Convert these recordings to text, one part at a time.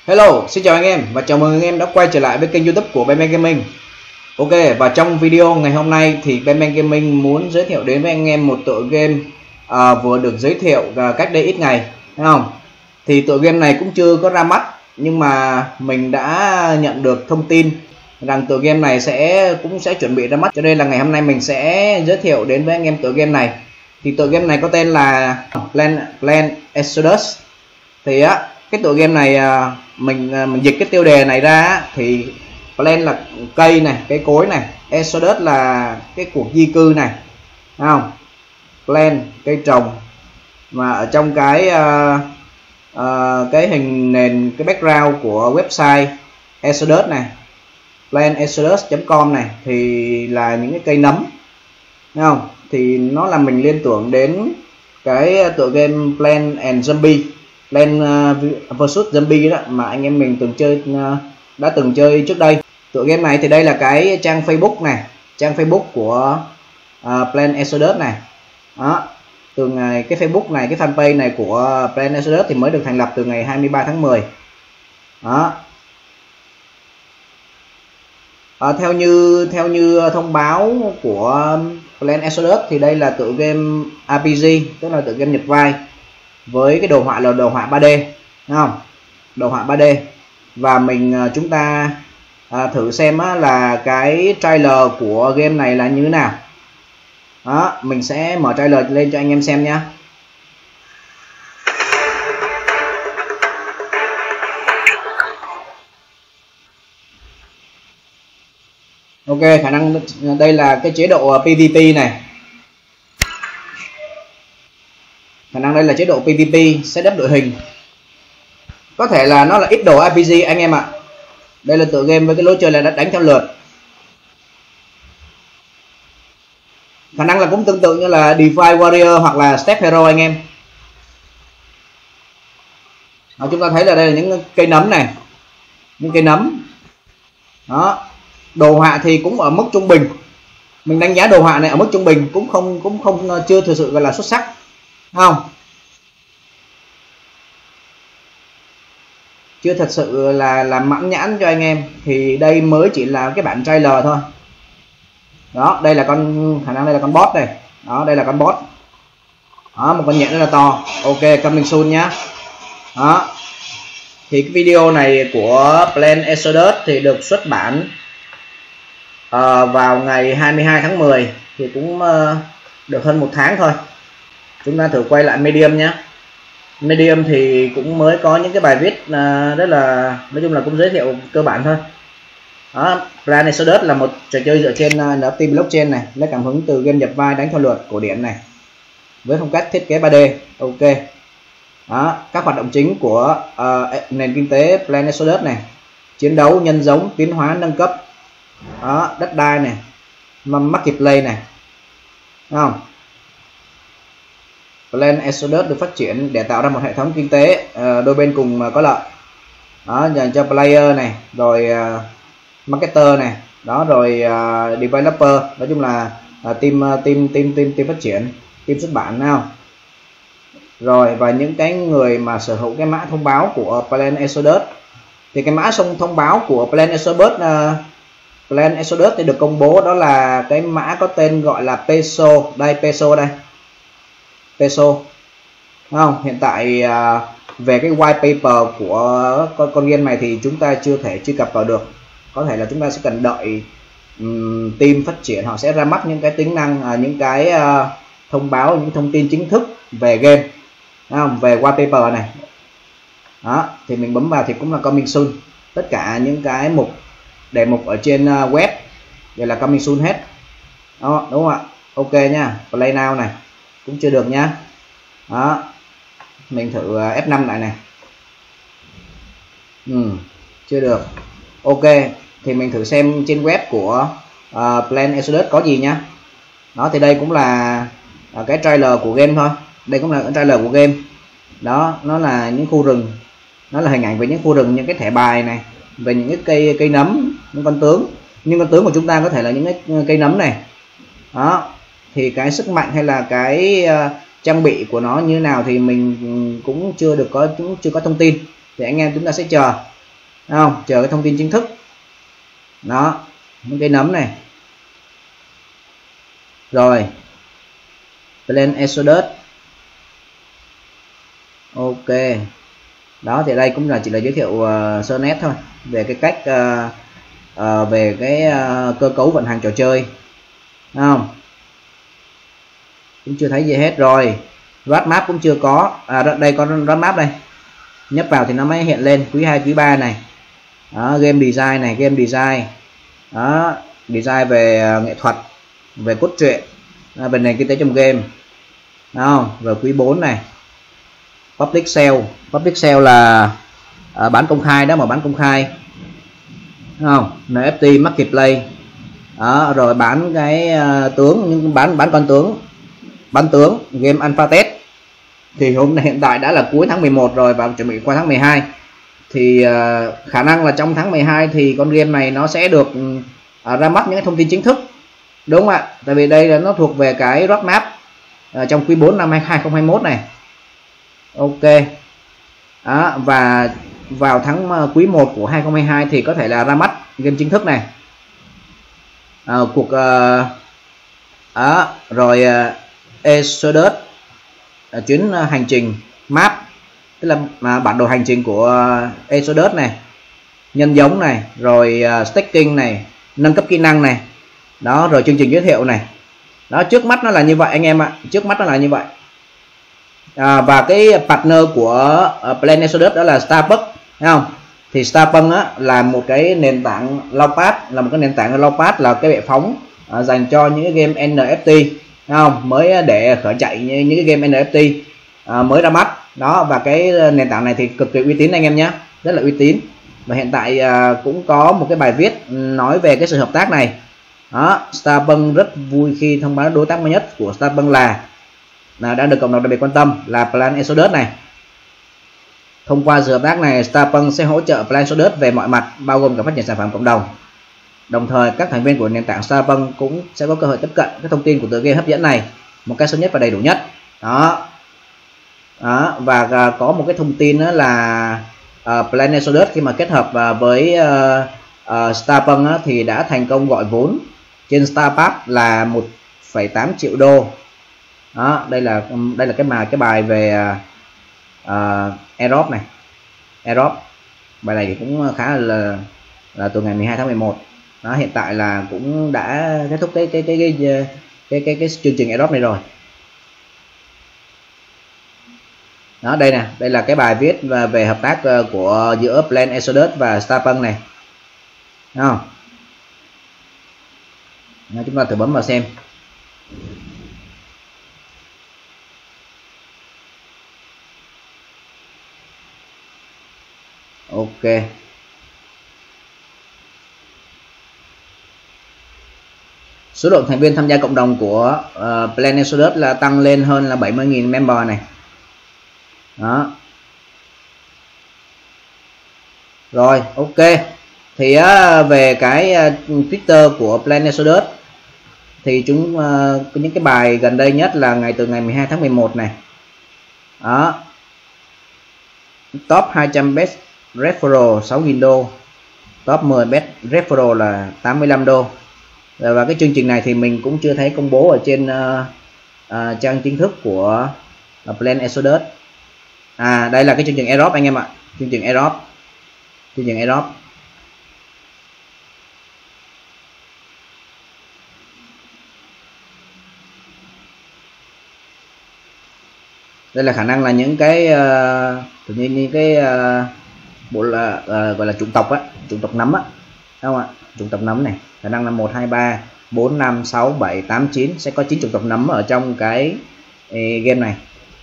Hello, xin chào anh em và chào mừng anh em đã quay trở lại với kênh YouTube của Benben Gaming. Ok, và trong video ngày hôm nay thì Benben Gaming muốn giới thiệu đến với anh em một tựa game vừa được giới thiệu cách đây ít ngày, thấy không? Thì tựa game này cũng chưa có ra mắt, nhưng mà mình đã nhận được thông tin rằng tựa game này cũng sẽ chuẩn bị ra mắt, cho nên là ngày hôm nay mình sẽ giới thiệu đến với anh em tựa game này. Thì tựa game này có tên là Planet Exodus. Thì cái tựa game này mình dịch cái tiêu đề này ra thì Plant là cây này, cây cối này, Exodus là cái cuộc di cư này, thấy không? Plant cây trồng, mà ở trong cái hình nền, cái background của website Exodus này, plantexodus.com này thì là những cái cây nấm, thấy không? Thì nó làm mình liên tưởng đến cái tựa game Plant and Zombie, Plant vs Zombie đó mà anh em mình đã từng chơi trước đây. Tựa game này thì đây là cái trang Facebook này, trang Facebook của Plant Exodus này. Đó, từ ngày cái Facebook này, cái fanpage này của Plant Exodus thì mới được thành lập từ ngày 23 tháng 10. Đó. Theo như thông báo của Plant Exodus thì đây là tựa game RPG, tức là tựa game nhập vai với cái đồ họa là đồ họa 3D, thấy không? Đồ họa 3D. Và chúng ta thử xem là cái trailer của game này là như thế nào. Đó, mình sẽ mở trailer lên cho anh em xem nhé. Ok, khả năng đây là cái chế độ PvP này. Khả năng đây là chế độ PvP, setup đội hình. Có thể là nó là ít đồ RPG anh em ạ. Đây là tựa game với cái lối chơi là đánh theo lượt. Khả năng là cũng tương tự như là DeFi Warrior hoặc là Step Hero anh em. Đó, chúng ta thấy là đây là những cây nấm này, những cây nấm. Đó, đồ họa thì cũng ở mức trung bình. Mình đánh giá đồ họa này ở mức trung bình, cũng không chưa thực sự gọi là xuất sắc, không? Chưa thật sự là mãn nhãn cho anh em. Thì đây mới chỉ là cái bản trailer thôi. Đó, đây là khả năng đây là con boss này. Đó, đây là con boss. Đó, một con nhện rất là to. Ok, coming soon nhá. Đó. Thì cái video này của Plant Exodus thì được xuất bản vào ngày 22 tháng 10 thì cũng được hơn 1 tháng thôi. Chúng ta thử quay lại Medium nhé. Medium thì cũng mới có những cái bài viết rất là, nói chung là cũng giới thiệu cơ bản thôi. Đó, Planet Exodus là một trò chơi dựa trên NFT blockchain này, lấy cảm hứng từ game nhập vai đánh theo luật cổ điển này, với phong cách thiết kế 3D. Ok. Đó, các hoạt động chính của nền kinh tế Planet Exodus này: chiến đấu, nhân giống, tiến hóa, nâng cấp. Đó, đất đai này, marketplace này, đúng không? Plant Exodus được phát triển để tạo ra một hệ thống kinh tế đôi bên cùng có lợi. Đó, dành cho player này, rồi marketer này, đó, rồi developer, nói chung là team phát triển, team xuất bản nào. Rồi và những cái người mà sở hữu cái mã thông báo của Plant Exodus thì cái mã thông báo của Plant Exodus thì được công bố, đó là cái mã có tên gọi là Peso. Đây, Peso đây. Peso, đúng không? Hiện tại về cái white paper của con game này thì chúng ta chưa thể truy cập vào được. Có thể là chúng ta sẽ cần đợi team phát triển họ sẽ ra mắt những cái tính năng, những cái thông báo, những thông tin chính thức về game, đúng không? Về white paper này. Đó, thì mình bấm vào thì cũng là coming soon. Tất cả những cái đề mục ở trên web đây là coming soon hết. Đó, đúng không ạ? Ok nha. Play now này cũng chưa được nhá. Đó, mình thử F5 lại này. Chưa được. Ok, thì mình thử xem trên web của Plant Exodus có gì nhá. Đó, thì đây cũng là cái trailer của game thôi. Đây cũng là cái trailer của game. Đó, nó là những khu rừng, nó là hình ảnh về những khu rừng, những cái thẻ bài này, về những cái cây nấm, những con tướng. Nhưng con tướng của chúng ta có thể là những cái cây nấm này. Đó, thì cái sức mạnh hay là cái trang bị của nó như thế nào thì mình cũng chưa có thông tin, thì anh em chúng ta sẽ chờ. không, chờ cái thông tin chính thức. Đó, những cái nấm này. Rồi Planet Exodus. Ok, đó thì đây cũng là chỉ là giới thiệu sơ nét thôi về cái cách về cái cơ cấu vận hành trò chơi, không, cũng chưa thấy gì hết. Rồi roadmap cũng chưa có. Đây có roadmap đây, nhấp vào thì nó mới hiện lên quý 2 quý 3 này. Đó, game design này, game design. Đó, design về nghệ thuật, về cốt truyện, về nền kinh tế trong game. Đó, rồi quý 4 này. Public sale là bán công khai đó, mà bán công khai, không, NFT marketplace. Đó, rồi bán cái tướng, nhưng bán con tướng, bán tướng game alpha test. Thì hiện tại đã là cuối tháng 11 rồi và chuẩn bị qua tháng 12 thì khả năng là trong tháng 12 thì con game này nó sẽ được ra mắt những cái thông tin chính thức, đúng không ạ? Tại vì đây là nó thuộc về cái roadmap trong quý 4 năm 2021 này. Ok. Đó, và vào quý 1 của 2022 thì có thể là ra mắt game chính thức này. Cuộc rồi Exodus, chuyến hành trình map, tức là bản đồ hành trình của Exodus này, nhân giống này, rồi staking này, nâng cấp kỹ năng này. Đó, rồi chương trình giới thiệu này. Đó, trước mắt nó là như vậy anh em ạ, trước mắt nó là như vậy. Và cái partner của Planet Exodus đó là Starbucks, thấy không? Thì Starbucks là một cái nền tảng Launchpad, là cái bệ phóng dành cho những cái game NFT, không, mới để khởi chạy những cái game NFT mới ra mắt. Đó, và cái nền tảng này thì cực kỳ uy tín anh em nhé, rất là uy tín. Và hiện tại cũng có một cái bài viết nói về cái sự hợp tác này. Đó, Starbucks rất vui khi thông báo đối tác mới nhất của Starbucks là đã được cộng đồng đặc biệt quan tâm là Planet Exodus này. Thông qua sự hợp tác này, Starbucks sẽ hỗ trợ Planet Exodus về mọi mặt, bao gồm cả phát triển sản phẩm cộng đồng. Đồng thời, các thành viên của nền tảng Starbucks cũng sẽ có cơ hội tiếp cận các thông tin của tựa game hấp dẫn này một cách sớm nhất và đầy đủ nhất. Đó. Đó, và có một cái thông tin đó là Planet Exodus khi mà kết hợp với Starbucks thì đã thành công gọi vốn trên Starbucks là 1,8 triệu đô. Đó, đây là cái bài về airdrop này, airdrop. Bài này thì cũng khá là từ ngày 12 tháng 11. Đó, hiện tại là cũng đã kết thúc cái chương trình airdrop này rồi. Đó, đây nè, đây là cái bài viết về hợp tác của giữa Planet Exodus và Starbucks này. Đúng không? Đó, chúng ta thử bấm vào xem. Ok. Số lượng thành viên tham gia cộng đồng của Planet Exodus là tăng lên hơn là 70.000 member này. Đó. Rồi, ok. Thì về cái Twitter của Planet Exodus thì có những cái bài gần đây nhất là từ ngày 12 tháng 11 này. Đó. Top 200 best referral 6.000 đô. Top 10 best referral là 85 đô. Và cái chương trình này thì mình cũng chưa thấy công bố ở trên trang chính thức của Planet Exodus. Đây là cái chương trình airdrop anh em ạ, chương trình airdrop. Đây là khả năng là những cái tự nhiên những cái bộ là gọi là chủng tộc á, chủng tộc nấm á, đúng không ạ? Chủng tộc nấm này, khả năng là 1 2 3 4 5 6 7 8 9, sẽ có 9 chủng tộc nấm ở trong cái game này.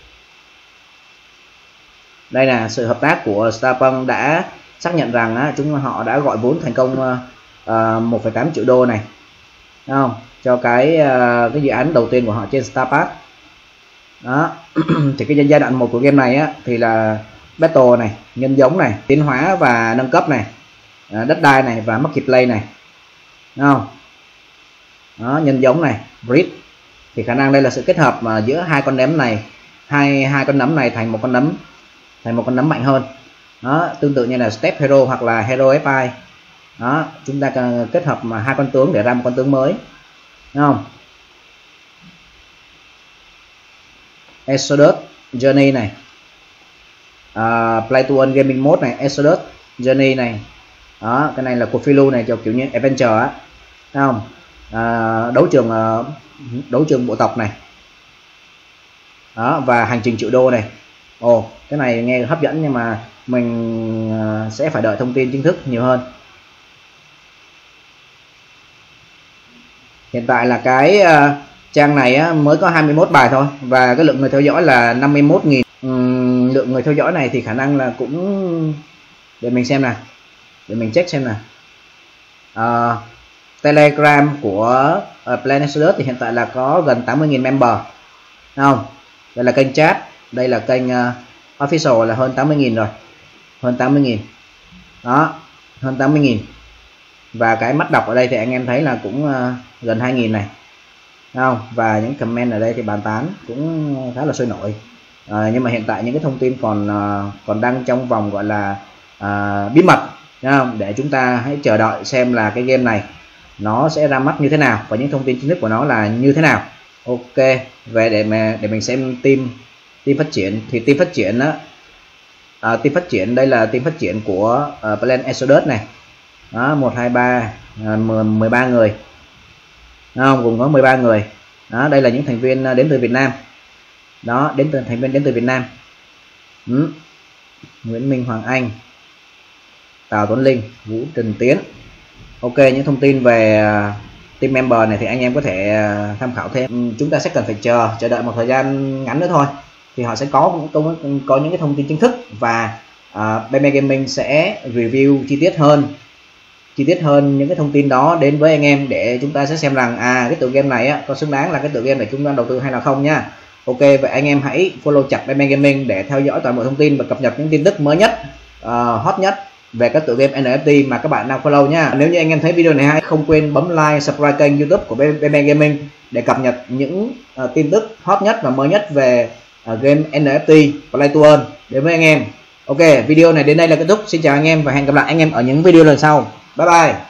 Đây là sự hợp tác của Starbucks đã xác nhận rằng họ đã gọi vốn thành công 1,8 triệu đô này, đúng không? Cho cái dự án đầu tiên của họ trên Starbucks. Đó. Thì cái giai đoạn 1 của game này thì là battle này, nhân giống này, tiến hóa và nâng cấp này, đất đai này và marketplace này, đúng không? Đó, nhân giống này, breed. Thì khả năng đây là sự kết hợp giữa hai con nấm này, hai con nấm này thành một con nấm mạnh hơn. Đó, tương tự như là Step Hero hoặc là Hero FI. Đó, chúng ta cần kết hợp mà hai con tướng để ra một con tướng mới, đúng không? Exodus Journey này, Play to Earn Gaming Mode này, Exodus Journey này. Đó, cái này là của Philu này, kiểu như Adventure á, thấy không? Đấu trường bộ tộc này. Đó, và hành trình triệu đô này. Ồ, cái này nghe hấp dẫn nhưng mà mình sẽ phải đợi thông tin chính thức nhiều hơn. Hiện tại là cái trang này mới có 21 bài thôi, và cái lượng người theo dõi là 51.000. Lượng người theo dõi này thì khả năng là cũng, để mình xem nào, để mình check xem nào. Telegram của Planet Exodus thì hiện tại là có gần 80.000 member, đúng không? Đây là kênh chat, đây là kênh official là hơn 80.000 rồi, hơn 80.000. Đó, hơn 80.000. Và cái mắt đọc ở đây thì anh em thấy là cũng gần 2.000 này, đúng không? Và những comment ở đây thì bàn tán cũng khá là sôi nổi. Nhưng mà hiện tại những cái thông tin còn đang trong vòng gọi là bí mật, đúng không? Để chúng ta hãy chờ đợi xem là cái game này nó sẽ ra mắt như thế nào và những thông tin chính thức của nó là như thế nào. Ok, về để mình xem team phát triển thì team phát triển đó, team phát triển đây là team phát triển của Planet Exodus này. Đó, 1 2 3 13 người. Không, cùng có 13 người. Đó, đây là những thành viên đến từ Việt Nam. Đó, thành viên đến từ Việt Nam. Nguyễn Minh Hoàng Anh, Tào Tuấn Linh, Vũ Trần Tiến. Ok, những thông tin về team member này thì anh em có thể tham khảo thêm. Chúng ta sẽ cần phải chờ đợi một thời gian ngắn nữa thôi thì họ sẽ có những cái thông tin chính thức, và BM Gaming sẽ review chi tiết hơn những cái thông tin đó đến với anh em, để chúng ta sẽ xem rằng cái tựa game này có xứng đáng là cái tựa game để chúng ta đầu tư hay là không nha. Ok, vậy anh em hãy follow chặt BM Gaming để theo dõi toàn bộ thông tin và cập nhật những tin tức mới nhất, hot nhất về các tựa game NFT mà các bạn đang follow nha. Nếu như anh em thấy video này hay, không quên bấm like, subscribe kênh YouTube của BM Gaming để cập nhật những tin tức hot nhất và mới nhất về game NFT Play to Earn đến với anh em. Ok, video này đến đây là kết thúc. Xin chào anh em và hẹn gặp lại anh em ở những video lần sau. Bye bye.